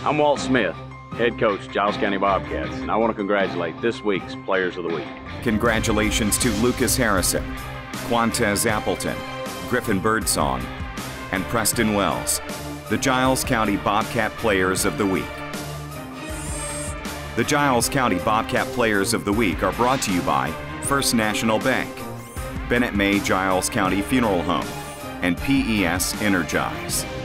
I'm Walt Smith, head coach, Giles County Bobcats, and I want to congratulate this week's Players of the Week. Congratulations to Lucas Harrison, Quantez Appleton, Griffin Birdsong, and Preston Wells, the Giles County Bobcat Players of the Week. The Giles County Bobcat Players of the Week are brought to you by First National Bank, Bennett May Giles County Funeral Home, and PES Energize.